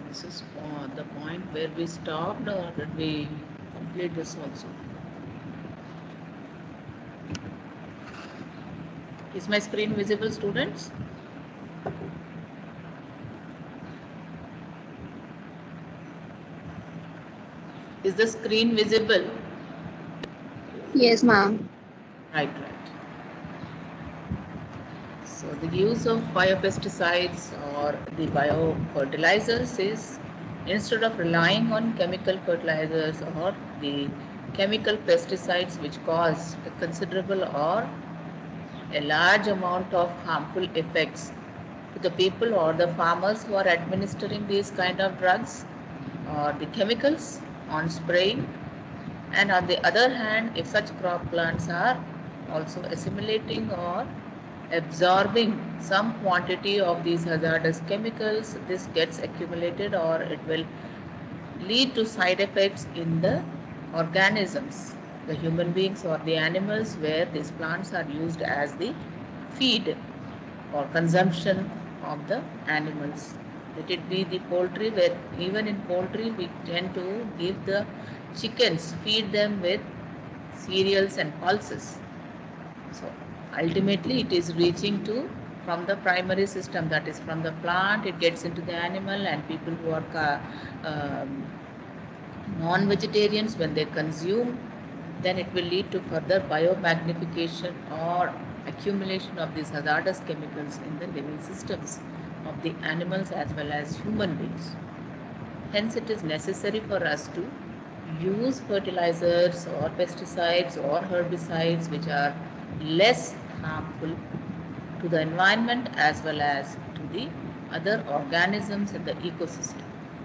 This is the point where we stopped, or did we complete this also? Is my screen visible, students? Is the screen visible? Yes, ma'am. Right, right. So the use of biopesticides or the biofertilizers is, instead of relying on chemical fertilizers or the chemical pesticides which cause a considerable or a large amount of harmful effects to the people or the farmers who are administering these kind of drugs or the chemicals on spraying, and on the other hand, if such crop plants are also assimilating or absorbing some quantity of these hazardous chemicals, this gets accumulated or it will lead to side effects in the organisms, the human beings or the animals, where these plants are used as the feed or consumption of the animals. Let it be the poultry, where even in poultry we tend to give the chickens, feed them with cereals and pulses. So ultimately it is reaching to, from the primary system, that is from the plant, it gets into the animal, and people who are um, non-vegetarians, when they consume, then it will lead to further biomagnification or accumulation of these hazardous chemicals in the living systems of the animals as well as human beings. Hence, it is necessary for us to use fertilizers or pesticides or herbicides which are less harmful to the environment as well as to the other organisms in the ecosystem.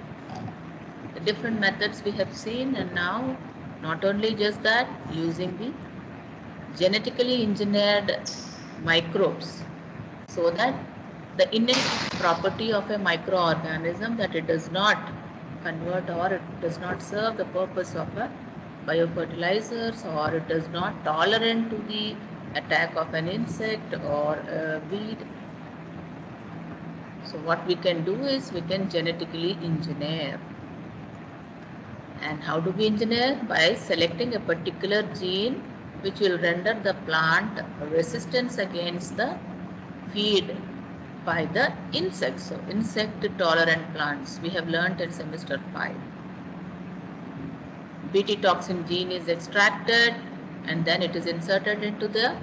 The different methods we have seen, and now not only just that, using the genetically engineered microbes, so that the innate property of a microorganism, that it does not convert or it does not serve the purpose of a biofertilizers, or it does not tolerant to the attack of an insect or a weed. So what we can do is we can genetically engineer. And how do we engineer? By selecting a particular gene which will render the plant resistance against the feed by the insects. So insect tolerant plants we have learnt in semester 5. Bt toxin gene is extracted and then it is inserted into the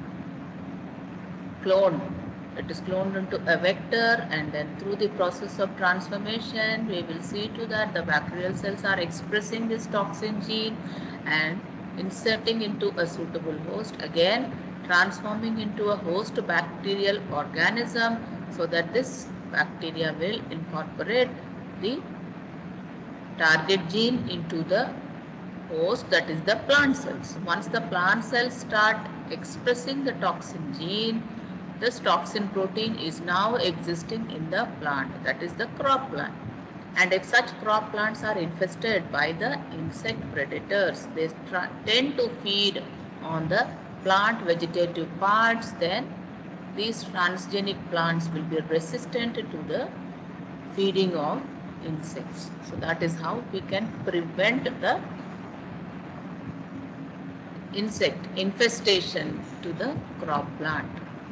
clone. It is cloned into a vector, and then through the process of transformation we will see to that the bacterial cells are expressing this toxin gene and inserting into a suitable host, again transforming into a host bacterial organism, so that this bacteria will incorporate the target gene into the host, that is the plant cells. Once the plant cells start expressing the toxin gene, this toxin protein is now existing in the plant, that is the crop plant. And if such crop plants are infested by the insect predators, they tend to feed on the plant vegetative parts, then these transgenic plants will be resistant to the feeding of insects. So that is how we can prevent the insect infestation to the crop plant.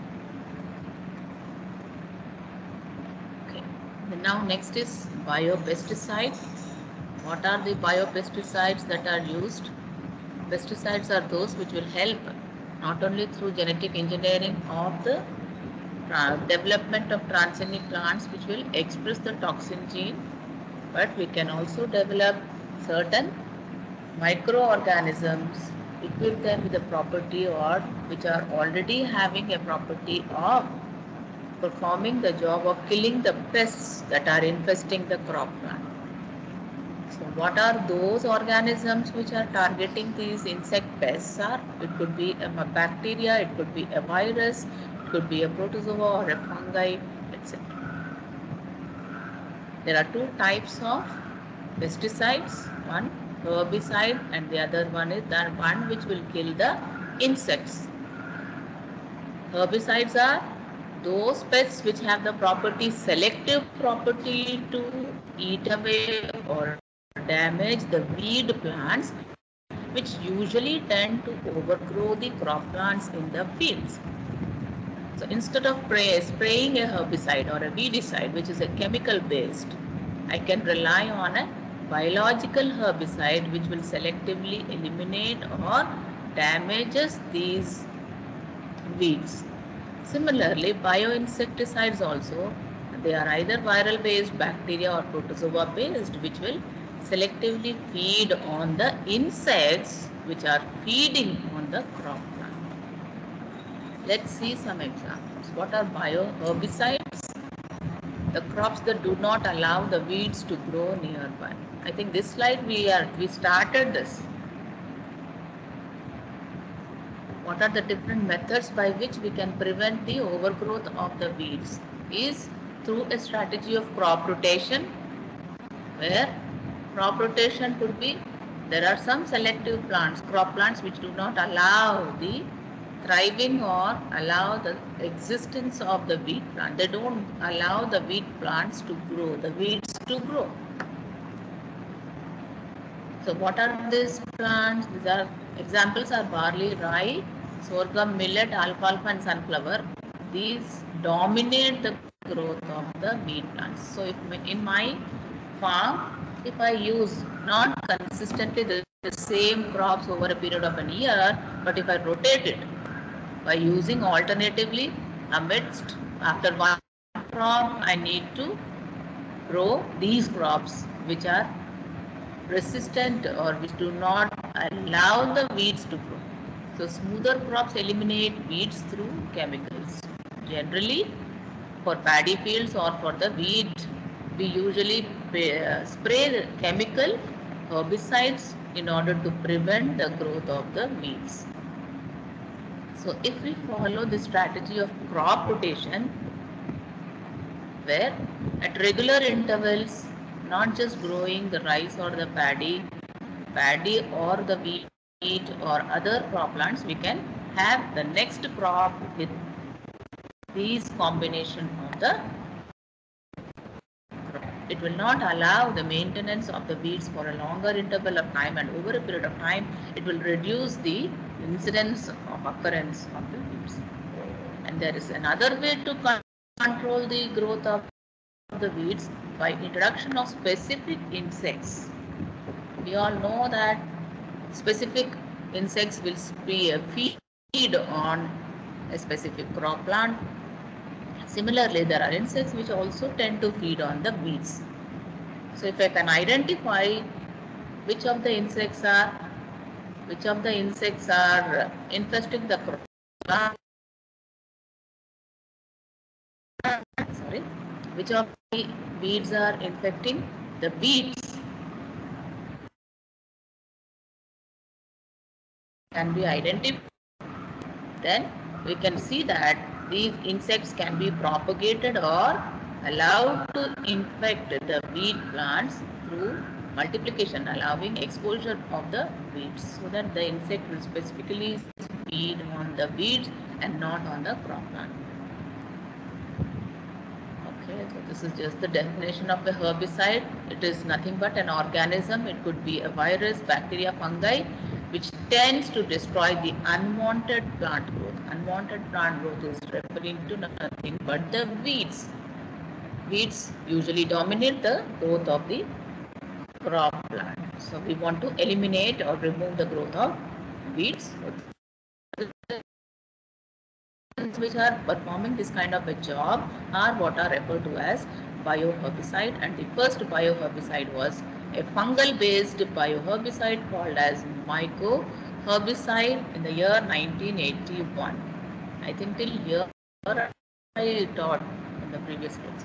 Okay. Now next is biopesticides. What are the biopesticides that are used? Pesticides are those which will help not only through genetic engineering of the development of transgenic plants which will express the toxin gene, but we can also develop certain microorganisms, equip them with a property or which are already having a property of performing the job of killing the pests that are infesting the crop plant. So what are those organisms which are targeting these insect pests are? It could be a bacteria, it could be a virus, it could be a protozoa or a fungi, etc. There are two types of pesticides, one herbicide and the other one is the which will kill the insects. Herbicides are those pests which have the property, selective property to eat away or damage the weed plants, which usually tend to overgrow the crop plants in the fields. So instead of spraying a herbicide or a weedicide, which is a chemical based, I can rely on a biological herbicide which will selectively eliminate or damages these weeds. Similarly, bioinsecticides also, they are either viral based bacteria or protozoa based, which will selectively feed on the insects which are feeding on the crop plant. Let's see some examples. What are bioherbicides? The crops that do not allow the weeds to grow nearby. I think this slide we started this. What are the different methods by which we can prevent the overgrowth of the weeds? Is through a strategy of crop rotation, where crop rotation could be, there are some selective plants, crop plants which do not allow the thriving or allow the existence of the wheat plant. They don't allow the wheat plants to grow, the weeds to grow. So what are these plants? These are examples are barley, rye, sorghum, millet, alfalfa and sunflower. These dominate the growth of the wheat plants. So if in my farm, if I use not consistently the same crops over a period of an year, but if I rotate it by using alternatively amidst after one crop, I need to grow these crops which are resistant or which do not allow the weeds to grow. So smoother crops eliminate weeds through chemicals. Generally, for paddy fields or for the wheat, we usually spray the chemical herbicides in order to prevent the growth of the weeds. So if we follow the strategy of crop rotation, where at regular intervals, not just growing the rice or the paddy or the wheat or other crop plants, we can have the next crop with these combination of the crop. It will not allow the maintenance of the weeds for a longer interval of time, and over a period of time, it will reduce the incidence of occurrence of the weeds. And there is another way to control the growth of the weeds by introduction of specific insects. We all know that specific insects will feed on a specific crop plant. Similarly, there are insects which also tend to feed on the weeds. So if I can identify which of the insects are infesting the crop plant, which of the weeds are infecting the weeds, can be identified, then we can see that these insects can be propagated or allowed to infect the weed plants through multiplication, allowing exposure of the weeds, so that the insect will specifically feed on the weeds and not on the crop plant. Okay, so this is just the definition of a herbicide. It is nothing but an organism. It could be a virus, bacteria, fungi, which tends to destroy the unwanted plant growth. Unwanted plant growth is referring to nothing but the weeds. Weeds usually dominate the growth of the crop plant. So we want to eliminate or remove the growth of weeds. Which are performing this kind of a job are what are referred to as bioherbicide, and the first bioherbicide was a fungal based bioherbicide called as mycoherbicide in the year 1981. I think till here I taught in the previous class.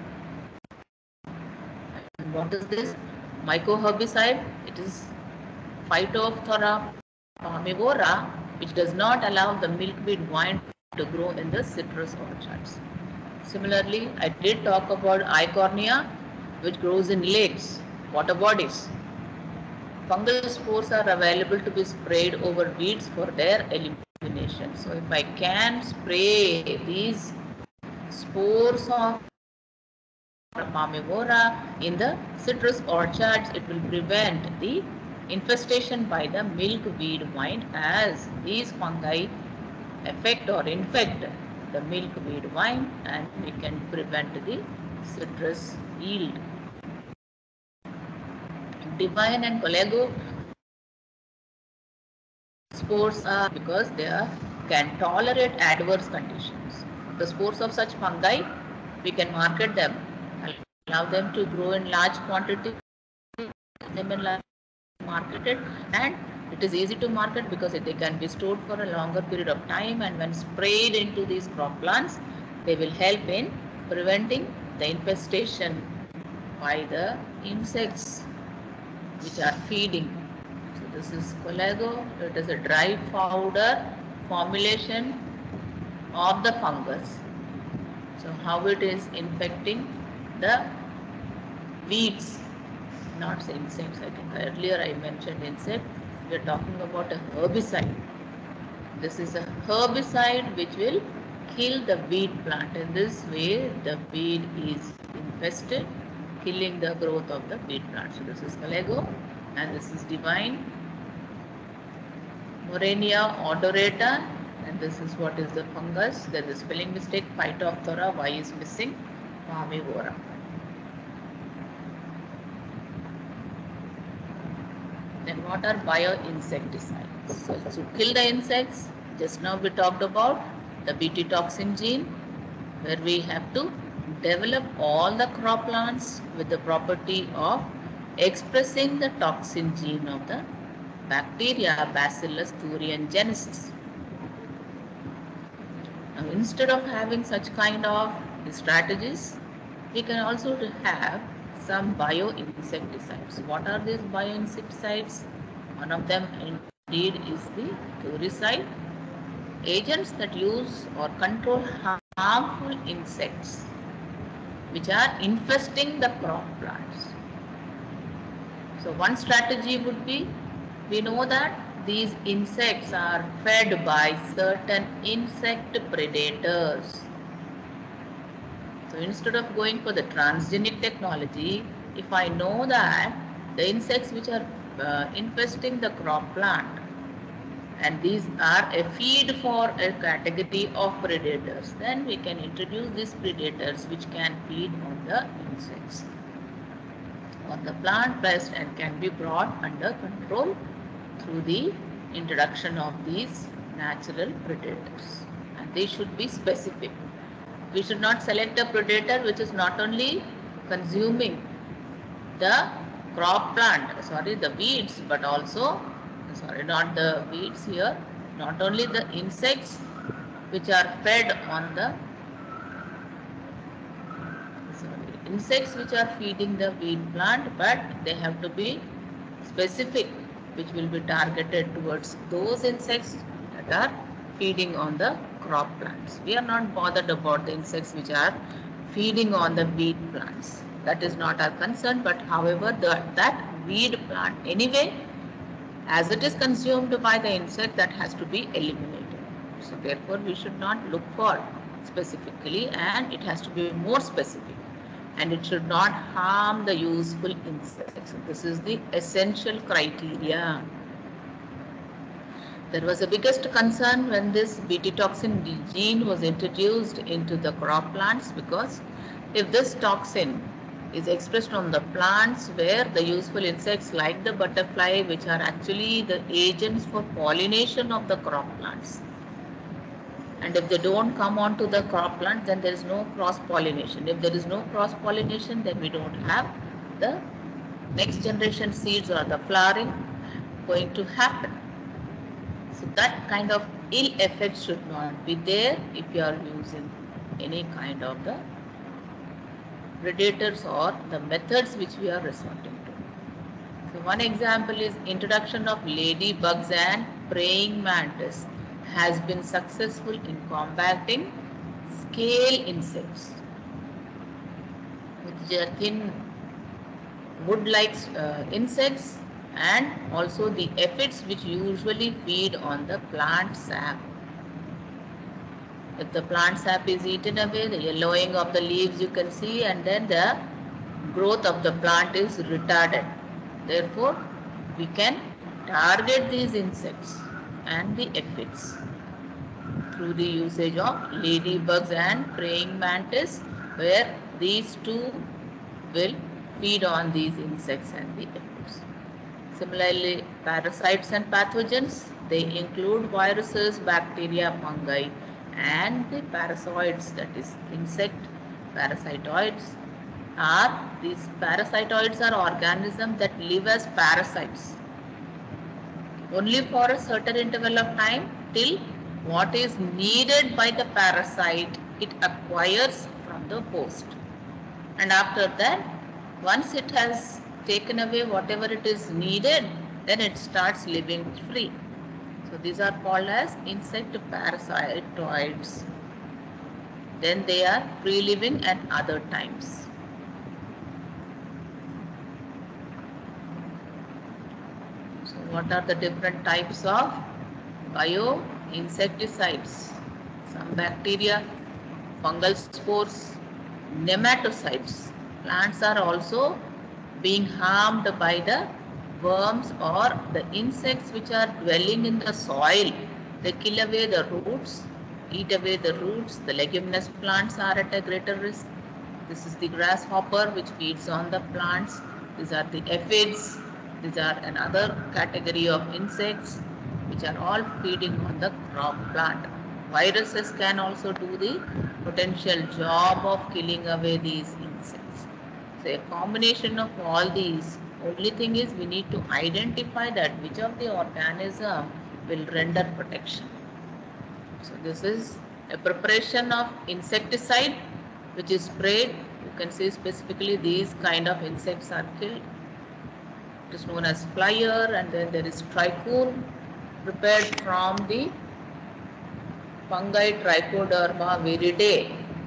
And what is this mycoherbicide? It is Phytophthora palmivora, which does not allow the milkweed vine to grow in the citrus orchards. Similarly, I did talk about Eichhornia, which grows in lakes, water bodies. Fungal spores are available to be sprayed over weeds for their elimination. So if I can spray these spores of Palmivora in the citrus orchards. It will prevent the infestation by the milkweed vine, as these fungi affect or infect the milkweed vine, and we can prevent the citrus yield. Divine and Colego spores are because they can tolerate adverse conditions. The spores of such fungi, we can market them, allow them to grow in large quantity, them in large marketed, and it is easy to market because they can be stored for a longer period of time, and when sprayed into these crop plants, they will help in preventing the infestation by the insects which are feeding. So this is Colego. It is a dry powder formulation of the fungus. So how it is infecting the weeds, not insects. I think earlier I mentioned insect. We are talking about a herbicide. This is a herbicide which will kill the weed plant. In this way, the weed is infested, killing the growth of the weed plant. So this is Colego, and this is Divine. Morenia odorata, and this is what is the fungus. There is a spelling mistake. Phytophthora, Y is missing. Palmivora. Then what are bioinsecticides? So to kill the insects, just now we talked about the Bt toxin gene, where we have to develop all the crop plants with the property of expressing the toxin gene of the bacteria Bacillus thuringiensis. Now, instead of having such kind of strategies, we can also have some bioinsecticides. What are these bioinsecticides? One of them indeed is the thuricide. Agents that use or control harmful insects which are infesting the crop plants. So one strategy would be, we know that these insects are fed by certain insect predators. So instead of going for the transgenic technology, if I know that the insects which are infesting the crop plant, and these are a feed for a category of predators, then we can introduce these predators which can feed on the insects or the plant pest, and can be brought under control through the introduction of these natural predators. And they should be specific. We should not select a predator which is not only consuming the crop plant, the weeds, but also, not the weeds here, not only the insects which are fed on the, insects which are feeding the weed plant, but they have to be specific, which will be targeted towards those insects that are feeding on the crop plants. We are not bothered about the insects which are feeding on the weed plants. That is not our concern, but however, that weed plant anyway, as it is consumed by the insect, that has to be eliminated. So therefore, we should not look for specifically, and it has to be more specific, and it should not harm the useful insects. So this is the essential criteria. There was a biggest concern when this Bt toxin gene was introduced into the crop plants, because if this toxin is expressed on the plants where the useful insects like the butterfly, which are actually the agents for pollination of the crop plants, and if they don't come onto the crop plant, then there is no cross pollination. If there is no cross pollination, then we don't have the next generation seeds or the flowering going to happen. So that kind of ill effect should not be there if you are using any kind of the predators or the methods which we are resorting to. So one example is introduction of ladybugs and praying mantis has been successful in combating scale insects, which are thin wood-like insects, and also the aphids which usually feed on the plant sap. If the plant sap is eaten away, the yellowing of the leaves you can see, and then the growth of the plant is retarded. Therefore, we can target these insects and the aphids through the usage of ladybugs and praying mantis, where these two will feed on these insects and the aphids. Similarly, parasites and pathogens, they include viruses, bacteria, fungi, and the parasitoids, that is insect parasitoids. These parasitoids are organisms that live as parasites only for a certain interval of time till what is needed by the parasite it acquires from the host. And after that, once it has taken away whatever it is needed, then it starts living free. So these are called as insect parasitoids. Then they are free living at other times. So what are the different types of bioinsecticides? Some bacteria, fungal spores, nematocides. Plants are also being harmed by the worms or the insects which are dwelling in the soil. They kill away the roots, eat away the roots. The leguminous plants are at a greater risk. This is the grasshopper which feeds on the plants. These are the aphids. These are another category of insects which are all feeding on the crop plant. Viruses can also do the potential job of killing away these insects. So a combination of all these, only thing is we need to identify that which of the organism will render protection. So this is a preparation of insecticide which is sprayed. You can see specifically these kind of insects are killed. It is known as flyer, and then there is trichoon prepared from the fungi Trichoderma viridae,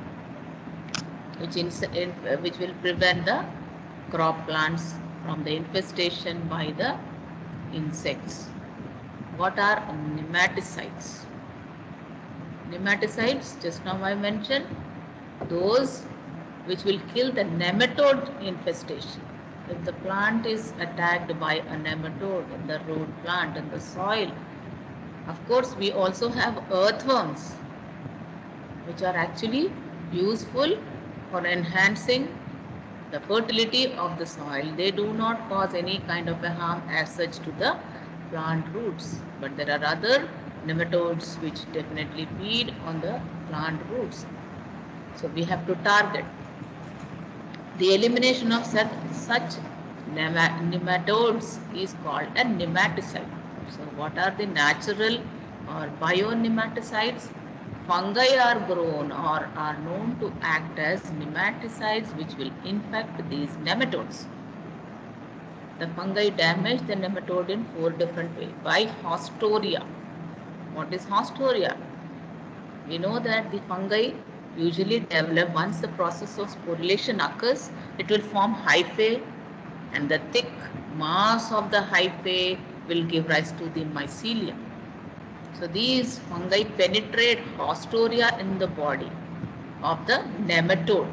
which will prevent the crop plants from the infestation by the insects. What are nematicides? Nematicides, just now I mentioned, those which will kill the nematode infestation. If the plant is attacked by a nematode in the root plant in the soil, of course we also have earthworms which are actually useful for enhancing the fertility of the soil. They do not cause any kind of a harm as such to the plant roots, but there are other nematodes which definitely feed on the plant roots. So we have to target. The elimination of such nematodes is called a nematicide. So what are the natural or bionematicides? Fungi are grown or are known to act as nematicides which will infect these nematodes. The fungi damage the nematode in 4 different ways. By haustoria. What is haustoria? We know that the fungi usually develop once the process of sporulation occurs. It will form hyphae, and the thick mass of the hyphae will give rise to the mycelium. So these fungi penetrate haustoria in the body of the nematode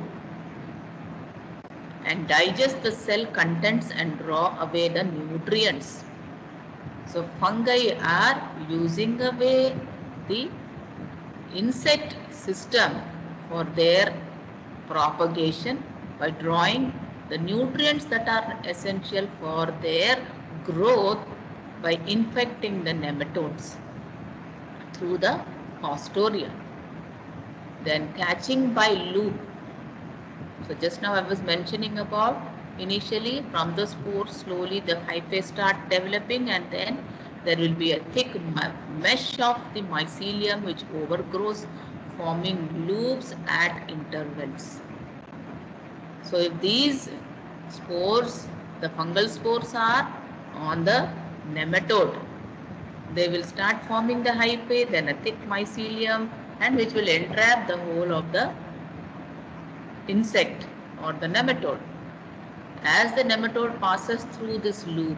and digest the cell contents and draw away the nutrients. So fungi are using away the insect system for their propagation by drawing the nutrients that are essential for their growth by infecting the nematodes through the haustoria. Then catching by loop. So just now I was mentioning about initially from the spore slowly the hyphae start developing, and then there will be a thick mesh of the mycelium which overgrows, forming loops at intervals. So if these spores, the fungal spores are on the nematode, they will start forming the hyphae, then a thick mycelium, and which will entrap the whole of the insect or the nematode. As the nematode passes through this loop,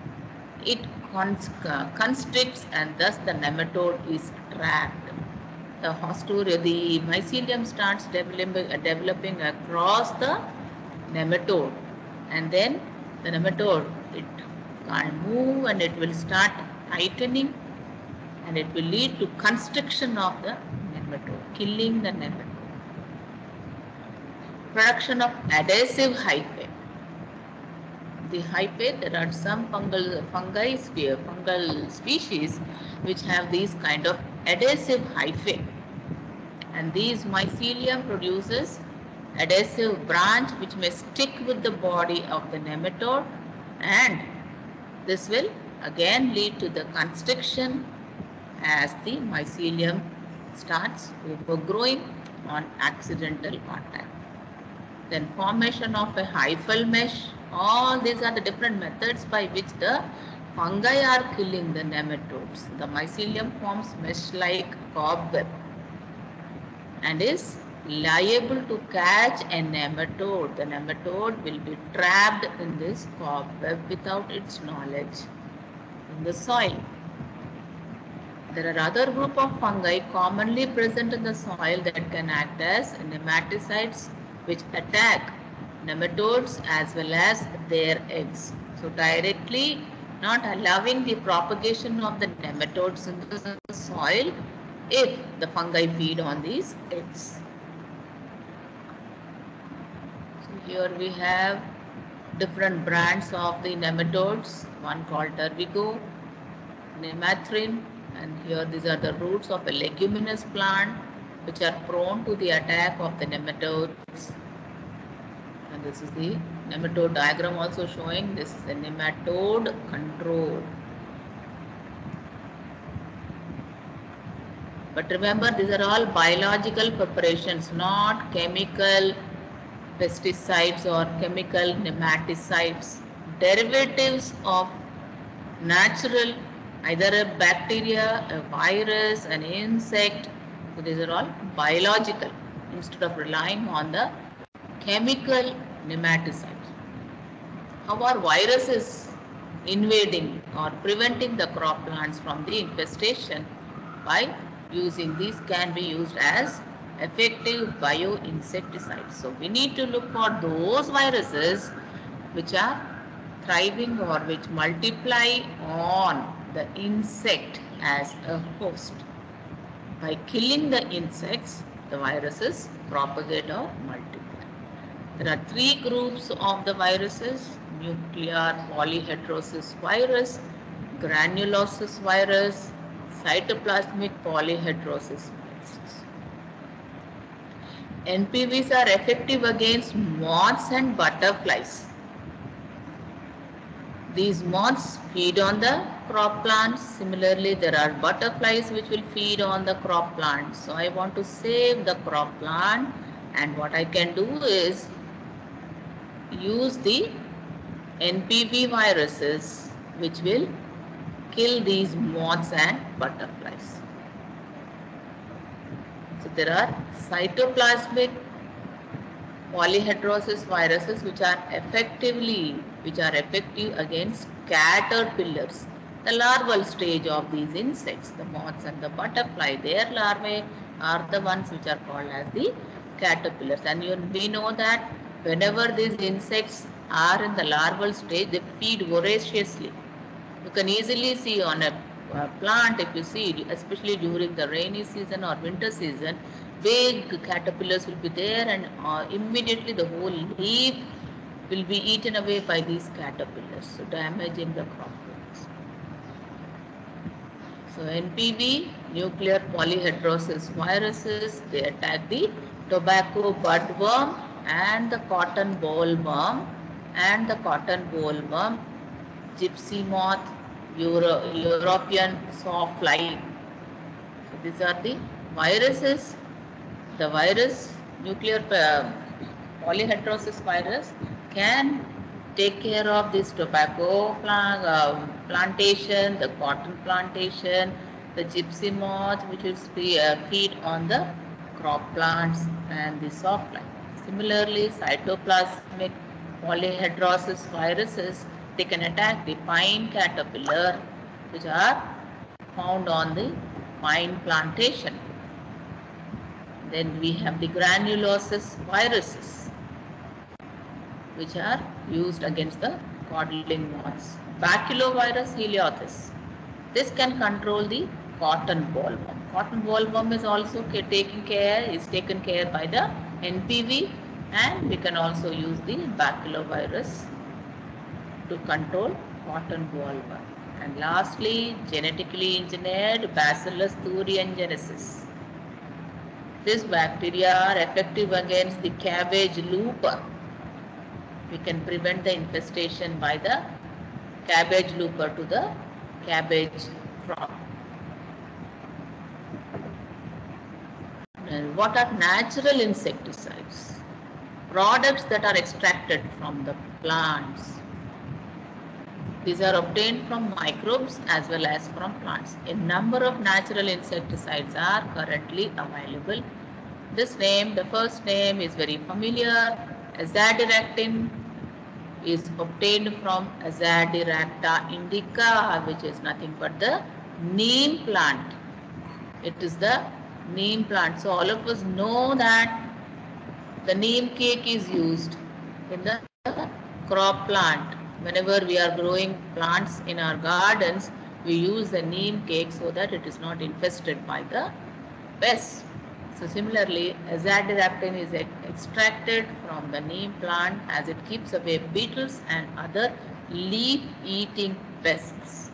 it constricts, and thus the nematode is trapped. the mycelium starts developing across the nematode, and then the nematode, it can't move and it will start tightening, and it will lead to constriction of the nematode, killing the nematode. Production of adhesive hyphae. The hyphae, there are some fungal species which have these kind of adhesive hyphae, and these mycelium produces adhesive branch which may stick with the body of the nematode, and this will again lead to the constriction as the mycelium starts overgrowing on accidental contact. Then formation of a hyphal mesh. All these are the different methods by which the fungi are killing the nematodes. The mycelium forms mesh-like cobweb and is liable to catch a nematode. The nematode will be trapped in this cobweb without its knowledge in the soil. There are other group of fungi commonly present in the soil that can act as nematicides, which attack nematodes as well as their eggs. So directly not allowing the propagation of the nematodes in the soil if the fungi feed on these eggs. So here we have different brands of the nematodes, one called Turbigo, Nemathryn, and here these are the roots of a leguminous plant which are prone to the attack of the nematodes. And this is the nematode diagram also showing this is a nematode control. But remember, these are all biological preparations, not chemical pesticides or chemical nematicides. Derivatives of natural, either a bacteria, a virus, an insect. So these are all biological instead of relying on the chemical nematicides. How are viruses invading or preventing the crop plants from the infestation? By using these can be used as effective bioinsecticides. So we need to look for those viruses which are thriving or which multiply on the insect as a host. By killing the insects, the viruses propagate or multiply. There are three groups of the viruses: nuclear polyhedrosis virus, granulosis virus, cytoplasmic polyhedrosis viruses. NPVs are effective against moths and butterflies. These moths feed on the crop plants. Similarly, there are butterflies which will feed on the crop plants. So I want to save the crop plant, and what I can do is use the NPV viruses which will kill these moths and butterflies. So there are cytoplasmic polyhedrosis viruses which are effective against caterpillars, the larval stage of these insects. The moths and the butterfly, their larvae are the ones which are called as the caterpillars. And we know that whenever these insects are in the larval stage, they feed voraciously. You can easily see on a plant, if you see, especially during the rainy season or winter season, big caterpillars will be there, and immediately the whole leaf will be eaten away by these caterpillars, so damaging the crop plants. So NPV, nuclear polyhedrosis viruses, they attack the tobacco budworm and the cotton bollworm and the cotton bollworm, gypsy moth, European sawfly. So these are the viruses. The virus, nuclear polyhedrosis virus, can take care of this tobacco plantation, the cotton plantation, the gypsy moth, which will feed on the crop plants, and the sawfly. Similarly, cytoplasmic polyhedrosis viruses, they can attack the pine caterpillar, which are found on the pine plantation. Then we have the granulosis viruses, which are used against the codling moths. Baculovirus heliothis. This can control the cotton bollworm. Cotton bollworm is also taken care by the NPV, and we can also use the baculovirus to control cotton bollworm. And lastly, genetically engineered Bacillus thuringiensis. This bacteria are effective against the cabbage looper. We can prevent the infestation by the cabbage looper to the cabbage crop. And what are natural insecticides? Products that are extracted from the plants. These are obtained from microbes as well as from plants. A number of natural insecticides are currently available. The first name is very familiar. Azadirachtin is obtained from Azadirachta indica, which is nothing but the neem plant. It is the neem plant. So all of us know that the neem cake is used in the crop plant. Whenever we are growing plants in our gardens, we use the neem cake so that it is not infested by the pests. So similarly, azadirachtin is extracted from the neem plant as it keeps away beetles and other leaf-eating pests.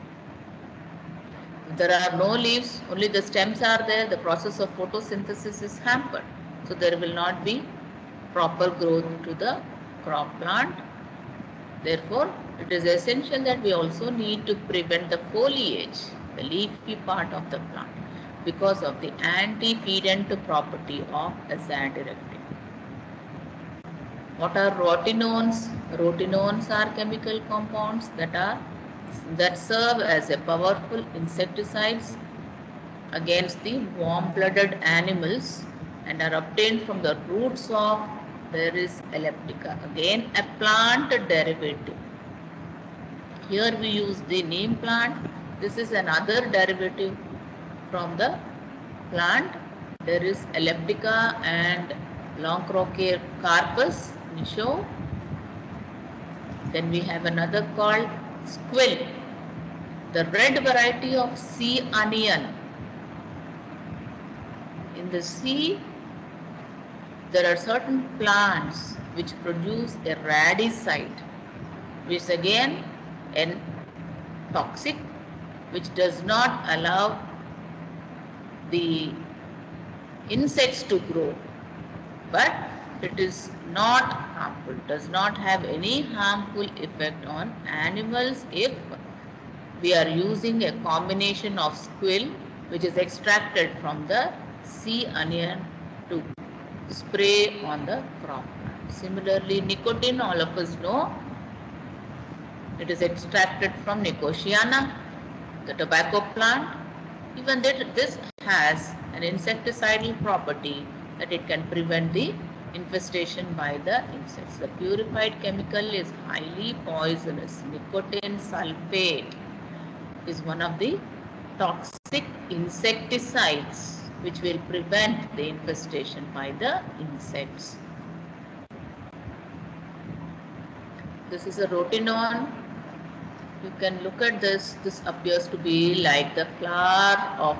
If there are no leaves, only the stems are there, the process of photosynthesis is hampered. So there will not be proper growth to the crop plant. Therefore, it is essential that we also need to prevent the foliage, the leafy part of the plant, because of the anti-feedant property of azadirachtin. What are rotinones? Rotinones are chemical compounds that serve as a powerful insecticides against the warm-blooded animals and are obtained from the roots of Beris elliptica, again a plant derivative. Here we use the neem plant. This is another derivative from the plant. There is elliptica and Lonchrocarpus nicho. Then we have another called squill, the red variety of sea onion. In the sea, there are certain plants which produce a radicide, which is again toxic, which does not allow the insects to grow, but it is not harmful, does not have any harmful effect on animals if we are using a combination of squill, which is extracted from the sea onion, to spray on the crop plant. Similarly, nicotine, all of us know, it is extracted from Nicotiana, the tobacco plant. Even this has an insecticidal property that it can prevent the infestation by the insects. The purified chemical is highly poisonous. Nicotine sulfate is one of the toxic insecticides which will prevent the infestation by the insects. This is a rotinone. You can look at this. This appears to be like the flower of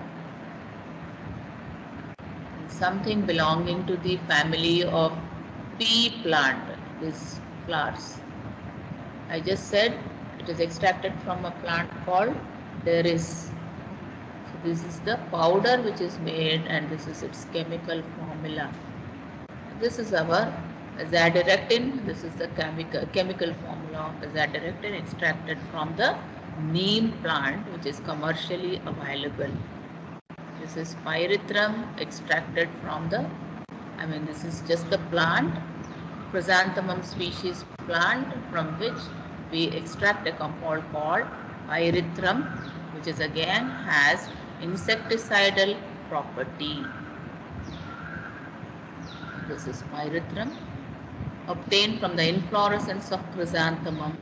something belonging to the family of pea plant. These flowers. I just said it is extracted from a plant called Deris. So this is the powder which is made, and this is its chemical formula. This is our azadirachtin. This is the chemical formula of azadirachtin extracted from the neem plant, which is commercially available. This is pyrethrum extracted from this is just the plant, Chrysanthemum species plant, from which we extract a compound called pyrethrum, which is again has insecticidal property. This is pyrethrum, obtained from the inflorescence of Chrysanthemum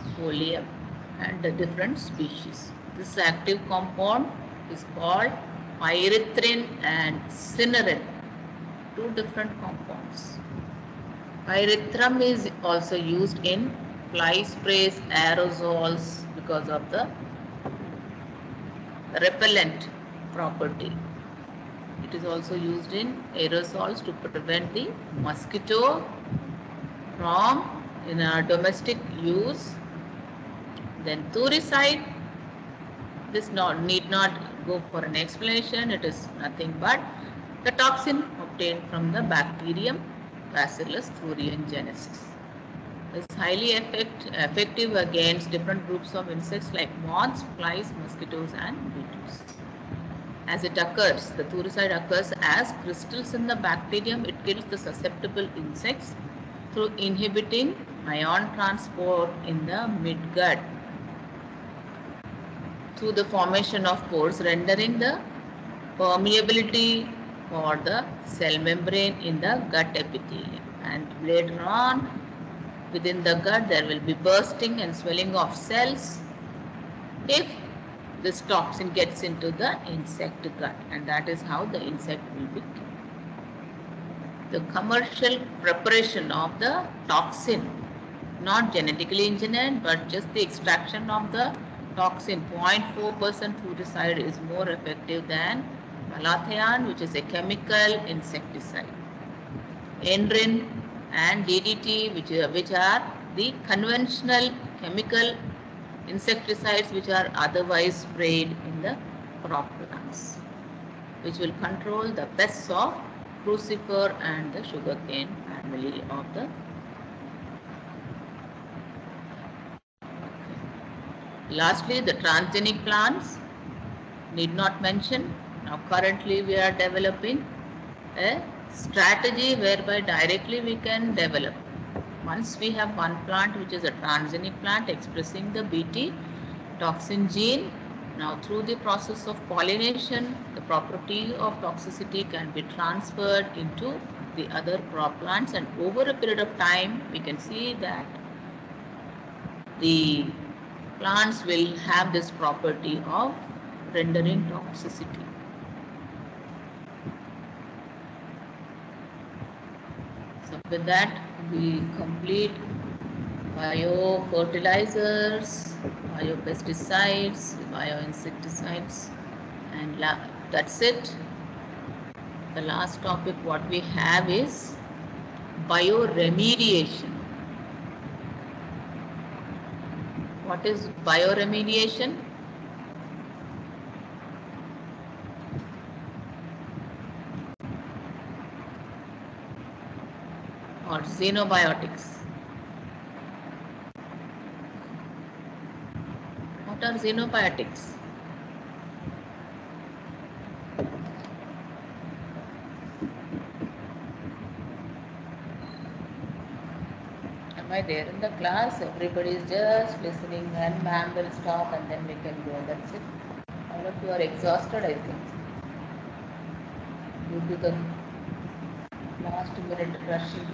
cineifolium and the different species. This active compound is called pyrethrin and cynerin, two different compounds. Pyrethrum is also used in fly sprays, aerosols because of the repellent property. It is also used in aerosols to prevent the mosquito from in our domestic use. Then thuricide, this need not go for an explanation. It is nothing but the toxin obtained from the bacterium Bacillus thuringiensis. It's highly effective against different groups of insects like moths, flies, mosquitoes and beetles. As it occurs, the thuricide occurs as crystals in the bacterium. It kills the susceptible insects through inhibiting ion transport in the midgut through the formation of pores, rendering the permeability for the cell membrane in the gut epithelium. And later on, within the gut, there will be bursting and swelling of cells if this toxin gets into the insect gut, and that is how the insect will be killed. The commercial preparation of the toxin, not genetically engineered, but just the extraction of the toxin, 0.4% thuricide is more effective than malathion, which is a chemical insecticide. Enrin and DDT, which are the conventional chemical insecticides which are otherwise sprayed in the crop plants, which will control the pests of crucifer and the sugarcane family of the. Lastly, the transgenic plants, need not mention. Now currently we are developing a strategy whereby directly we can develop. Once we have one plant which is a transgenic plant expressing the Bt toxin gene, now through the process of pollination, the property of toxicity can be transferred into the other crop plants, and over a period of time we can see that the plants will have this property of rendering toxicity. So with that we complete biofertilizers, biopesticides, bioinsecticides, and that's it. The last topic what we have is bioremediation. What is bioremediation? Or xenobiotics. What are xenobiotics? Am I there in the class? Everybody is just listening and ma'am will stop and then we can go. That's it. All of you are exhausted, I think, due to the last minute rushing.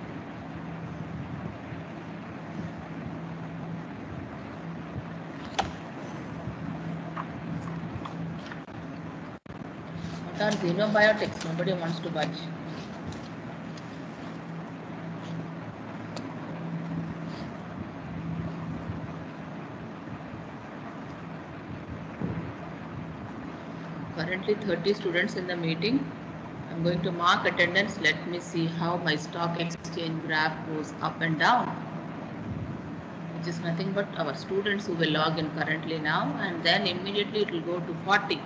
What are xenobiotics? Nobody wants to budge. Currently 30 students in the meeting. I'm going to mark attendance. Let me see how my stock exchange graph goes up and down, which is nothing but our students who will log in currently now, and then immediately it will go to 40.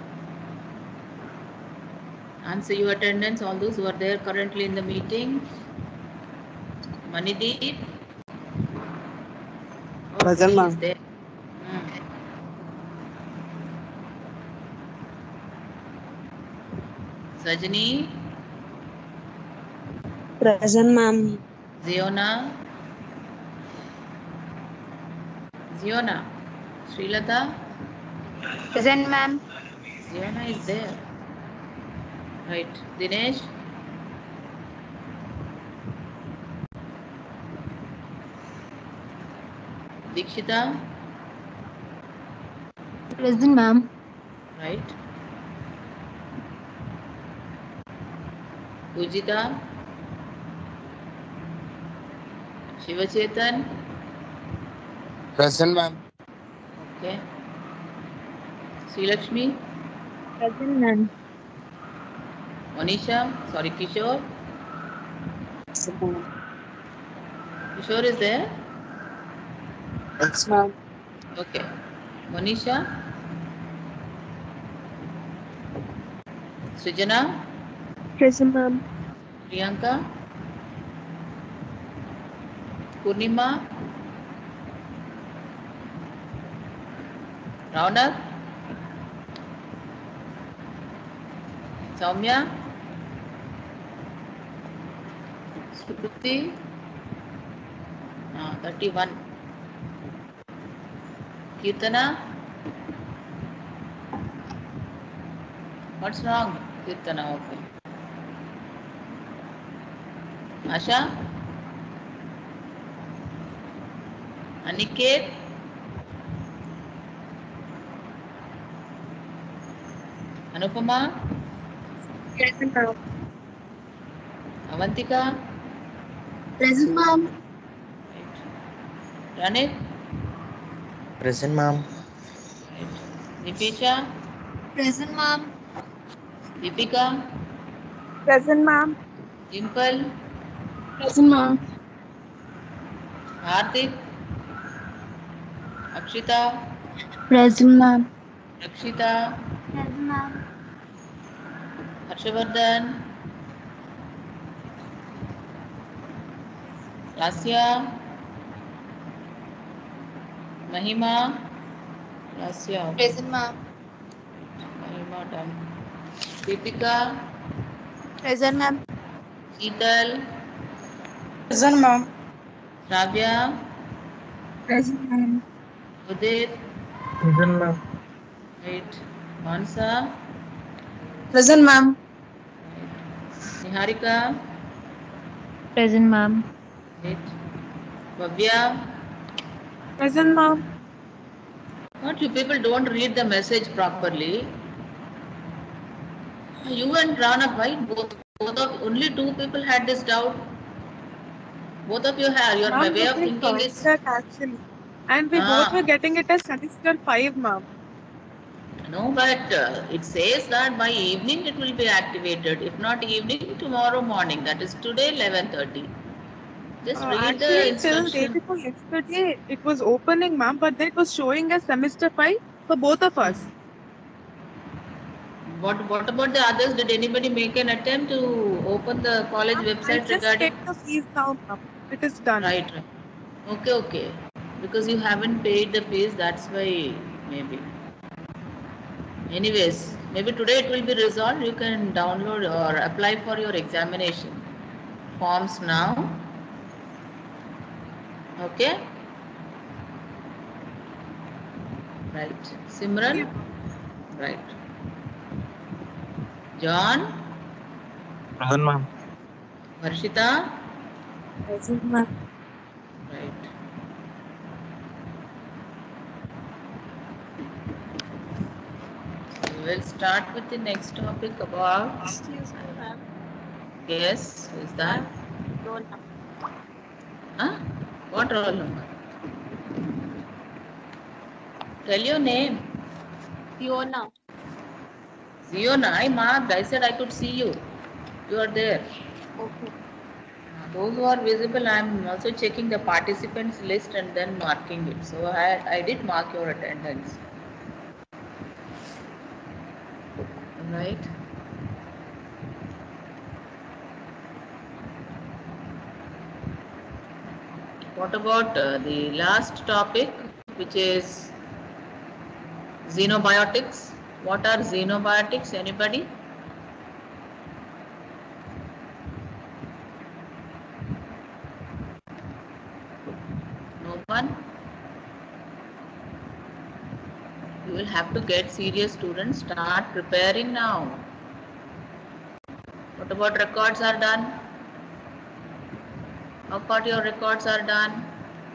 Answer your attendance, all those who are there currently in the meeting. Manideep. Present, ma'am. There. Sajani. Present, ma'am. Ziona. Srilata. Present, ma'am. Ziona is there. Right. Dinesh. Dikshita. Present, ma'am. Right. Pujita, Shivachetan. Present, ma'am. Okay. Sri Lakshmi, Present, ma'am. Monisha, sorry, Kishore. Present, ma'am. Kishore is there? Yes, ma'am. Okay. Monisha, Srijana, Present, ma'am. Priyanka, Purnima, Raunak, Soumya, Shruti, 31. Kirtana, what's wrong? Kirtana, okay. Asha, Aniket, Anupama, Present, ma'am. Avantika, Present, ma'am. right. Ranit, Present, ma'am. right. Nipisha, Present, ma'am. Deepika, Present, ma'am. Dimple, Present, ma'am. Hardik, Akshita, Present, ma'am. Rakshita, Present, ma'am. Harshavardhan, Lasya, Mahima, Lasya, okay. Present, ma'am. Mahima done. Deepika, Present, ma'am. Sheetal, Present, ma'am. Shravya, Present, ma'am. Udit, Present, ma'am. right. Mansa, Present, ma'am. right. Niharika, Present, ma'am. right. Bhavya, Present, ma'am. what you people don't read the message properly. You and Rana, right? Both of only two people had this doubt. Both of you have your Ma'am, way we of did thinking heard is that actually. And we both were getting it as semester 5, ma'am. no, but it says that by evening it will be activated. If not evening, tomorrow morning. That is today 11:30. Just read the Actually, till day instruction. before yesterday, it was opening, ma'am, but then it was showing as semester 5 for both of us. What about the others? Did anybody make an attempt to open the college Ma'am, I website just regarding? paid the fees now, ma'am. It is done. Right, right. Okay. Because you haven't paid the fees, that's why maybe. Anyways, maybe today it will be resolved. You can download or apply for your examination forms now. Okay? Right. Simran? Yeah, ma'am. Right. John? Present, ma'am. Varshita? Present, ma'am. Right. So we'll start with the next topic about. Excuse me, ma'am. Yes, who is that? Ma'am, Fiona. Huh? What roll number? Tell your name. Fiona. Ziona, I marked. I said I could see you. You are there. Okay. Those who are visible, I am also checking the participants list and then marking it. So I did mark your attendance. Right. What about the last topic, which is xenobiotics? What are xenobiotics? Anybody? No one? You will have to get serious, students. Start preparing now. What about records are done? How about your records are done?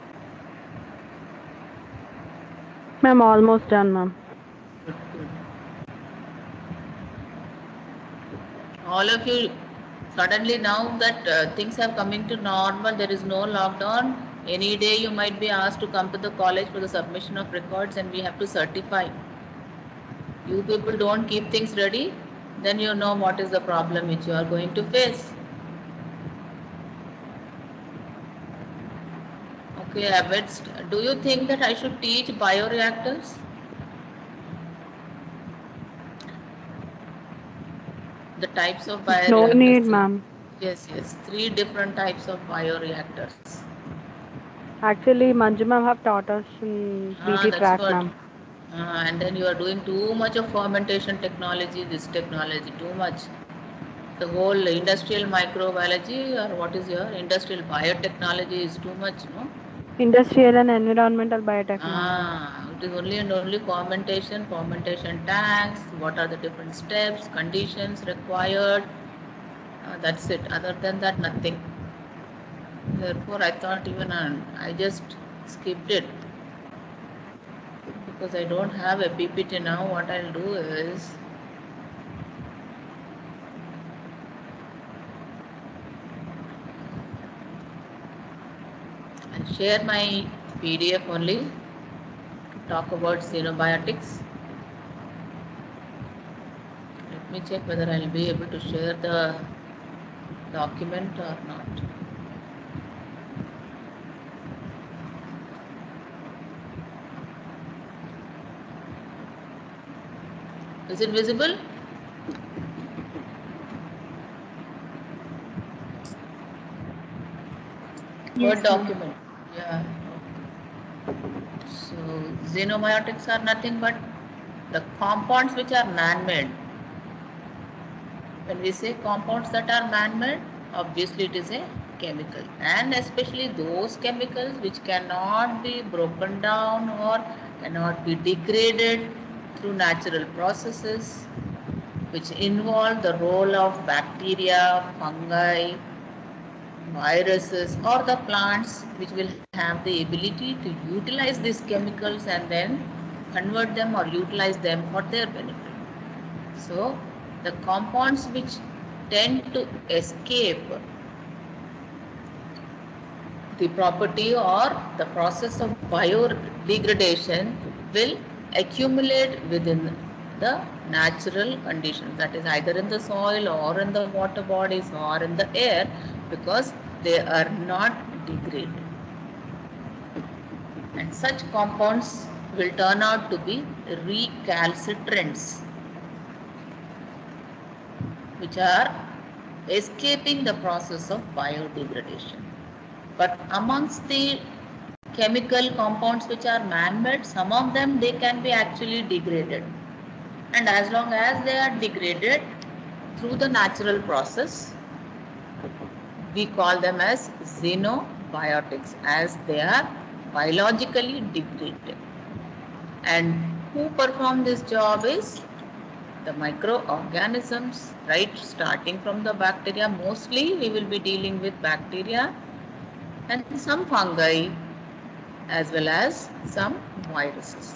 Ma'am, almost done, ma'am. Good. All of you Suddenly now that things have coming to normal, there is no lockdown. Any day you might be asked to come to the college for the submission of records and we have to certify. You people don't keep things ready, then you know what is the problem which you are going to face. Okay, Abed, do you think that I should teach bioreactors? The types of No bioreactors. need, ma'am. Yes, 3 different types of bioreactors. Actually, Manju ma'am have taught us in BT That's track, what. ma'am. And then you are doing too much of fermentation technology, this technology, too much. The whole industrial microbiology or what is your industrial biotechnology is too much, no? Industrial and environmental biotechnology. It is only and only fermentation, fermentation tanks, what are the different steps, conditions required. That's it. Other than that, nothing. Therefore, I thought even I just skipped it because I don't have a PPT now. What I'll do is I'll share my PDF only to talk about xenobiotics. Let me check whether I'll be able to share the document or not. Is it visible? Word document. Yeah. So xenobiotics are nothing but the compounds which are man-made. When we say compounds that are man-made, obviously it is a chemical, and especially those chemicals which cannot be broken down or cannot be degraded through natural processes, which involve the role of bacteria, fungi, viruses or the plants which will have the ability to utilize these chemicals and then convert them or utilize them for their benefit. So the compounds which tend to escape the property or the process of biodegradation will accumulate within the natural conditions, that is either in the soil or in the water bodies or in the air, because they are not degraded. And such compounds will turn out to be recalcitrants, which are escaping the process of biodegradation. But amongst the chemical compounds which are man-made, some of them they can be actually degraded. And as long as they are degraded through the natural process, we call them as xenobiotics, as they are biologically degraded. And who perform this job is the microorganisms, right? Starting from the bacteria, mostly we will be dealing with bacteria and some fungi as well as some viruses.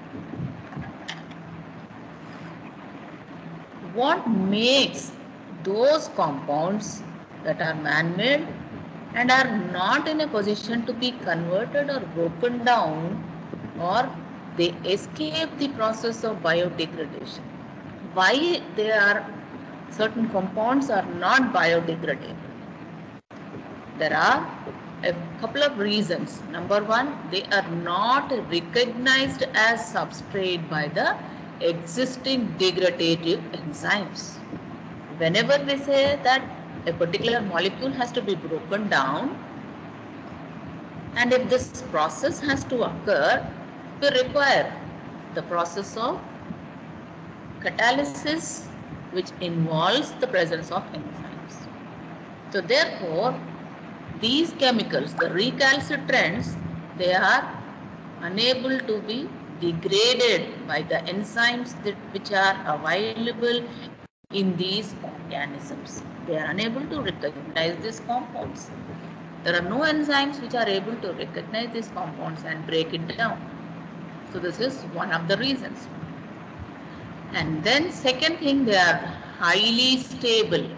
What makes those compounds that are man-made and are not in a position to be converted or broken down, or they escape the process of biodegradation? Why certain compounds are not biodegradable? There are a couple of reasons. Number one, they are not recognized as substrate by the existing degradative enzymes. Whenever we say that a particular molecule has to be broken down, and if this process has to occur, we require the process of catalysis, which involves the presence of enzymes. So therefore, these chemicals, the recalcitrants, they are unable to be degraded by the enzymes which are available in these organisms. They are unable to recognize these compounds. There are no enzymes which are able to recognize these compounds and break it down. So this is one of the reasons. And then second thing, they are highly stable.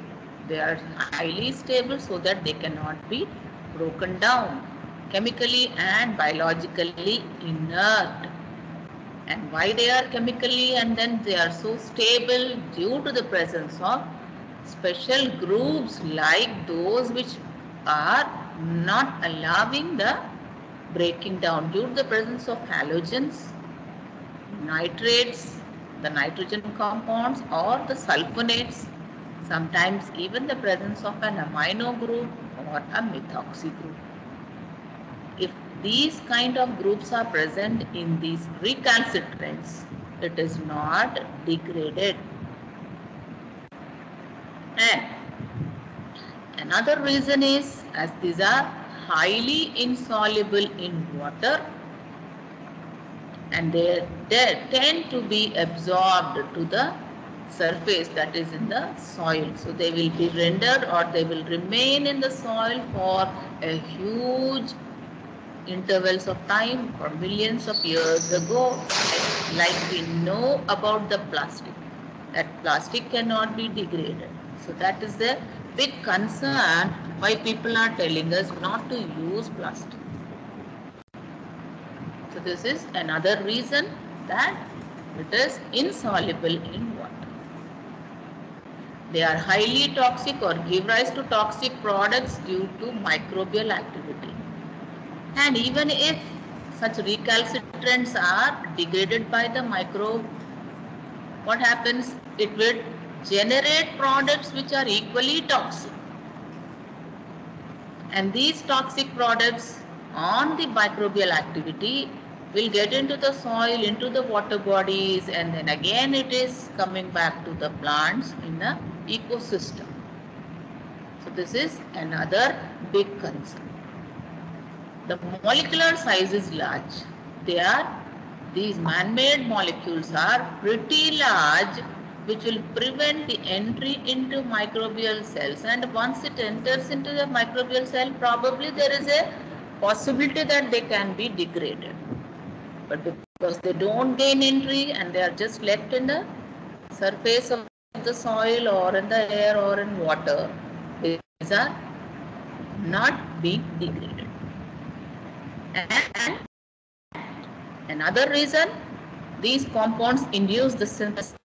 They are highly stable so that they cannot be broken down, chemically and biologically inert. And why they are chemically and then they are so stable? Due to the presence of special groups like those which are not allowing the breaking down, due to the presence of halogens, nitrates, the nitrogen compounds, or the sulfonates, sometimes even the presence of an amino group or a methoxy group. If these kind of groups are present in these recalcitrants, it is not degraded. And another reason is, as these are highly insoluble in water, and they tend to be absorbed to the surface, that is in the soil. So they will be rendered or they will remain in the soil for a huge intervals of time for millions of years ago. Like we know about the plastic, that plastic cannot be degraded. So that is the big concern why people are telling us not to use plastic. So this is another reason that it is insoluble in water. They are highly toxic or give rise to toxic products due to microbial activity. And even if such recalcitrants are degraded by the microbe, what happens? It will generate products which are equally toxic. And these toxic products on the microbial activity will get into the soil, into the water bodies, and then again it is coming back to the plants in the ecosystem. So this is another big concern. The molecular size is large. These man-made molecules are pretty large, which will prevent the entry into microbial cells. And once it enters into the microbial cell, probably there is a possibility that they can be degraded. But because they don't gain entry and they are just left in the surface of the soil or in the air or in water, these are not being degraded. And another reason, these compounds induce the synthesis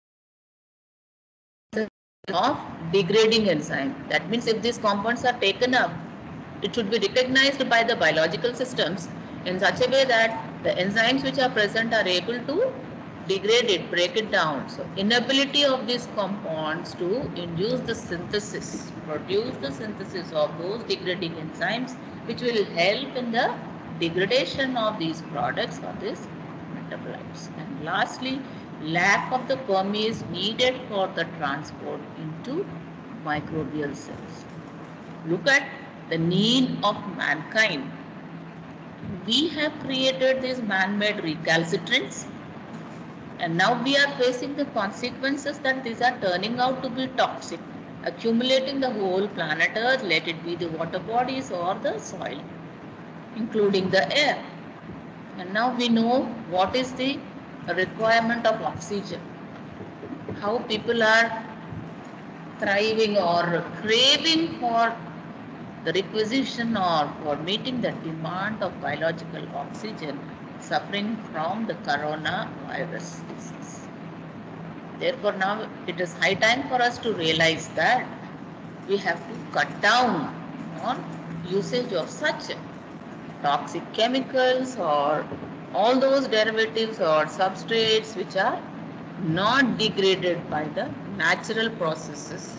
of degrading enzyme. That means if these compounds are taken up, it should be recognized by the biological systems in such a way that the enzymes which are present are able to degrade it, break it down. So inability of these compounds to induce the synthesis, produce the synthesis of those degrading enzymes which will help in the degradation of these products or these metabolites. And lastly, lack of the permease needed for the transport into microbial cells. Look at the need of mankind. We have created these man-made recalcitrants, and now we are facing the consequences that these are turning out to be toxic, accumulating the whole planet Earth, let it be the water bodies or the soil, including the air. And now we know what is the requirement of oxygen, how people are thriving or craving for the requisition or for meeting the demand of biological oxygen, suffering from the coronavirus disease. Therefore, now it is high time for us to realize that we have to cut down on usage of such toxic chemicals or all those derivatives or substrates which are not degraded by the natural processes.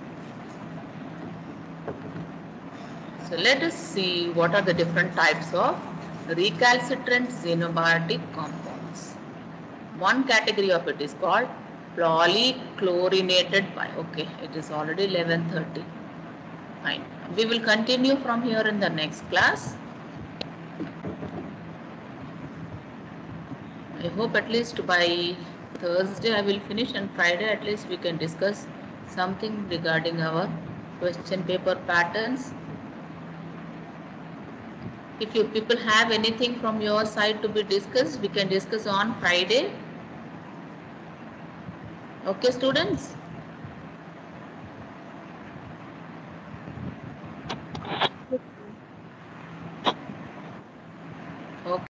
So let us see what are the different types of recalcitrant xenobiotic compounds. One category of it is called polychlorinated Okay, it is already 11:30. Fine. We will continue from here in the next class. I hope at least by Thursday I will finish, and Friday at least we can discuss something regarding our question paper patterns. If you people have anything from your side to be discussed, we can discuss on Friday. Okay, students? Yes, ma'am.